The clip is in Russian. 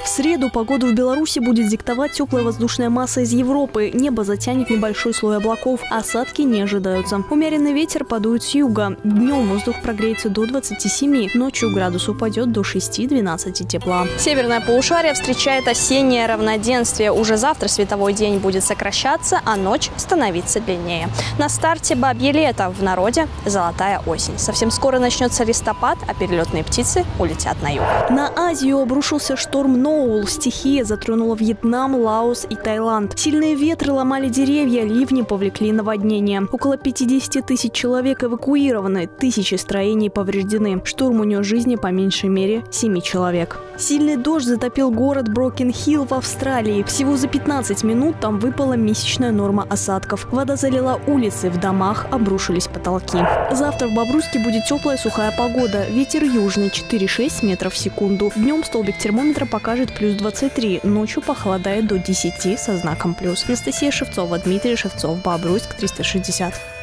В среду погоду в Беларуси будет диктовать теплая воздушная масса из Европы. Небо затянет небольшой слой облаков. Осадки не ожидаются. Умеренный ветер подует с юга. Днем воздух прогреется до 27. Ночью градус упадет до 6-12 тепла. Северное полушарие встречает осеннее равноденствие. Уже завтра световой день будет сокращаться, а ночь становиться длиннее. На старте бабье лето. В народе золотая осень. Совсем скоро начнется листопад, а перелетные птицы улетят на юг. На Азию обрушился шторм Ноул. Стихия затронула Вьетнам, Лаос и Таиланд. Сильные ветры ломали деревья, ливни повлекли наводнения. Около 50 тысяч человек эвакуированы, тысячи строений повреждены. Шторм унес жизни по меньшей мере 7 человек. Сильный дождь затопил город Брокен-Хилл в Австралии. Всего за 15 минут там выпала месячная норма осадков. Вода залила улицы, в домах обрушились потолки. Завтра в Бобруйске будет теплая сухая погода. Ветер южный 4-6 метров в секунду. Днем столбик термометра покажет плюс 23. Ночью похолодает до 10 со знаком плюс. Анастасия Шевцова, Дмитрий Шевцов, Бобруйск, 360.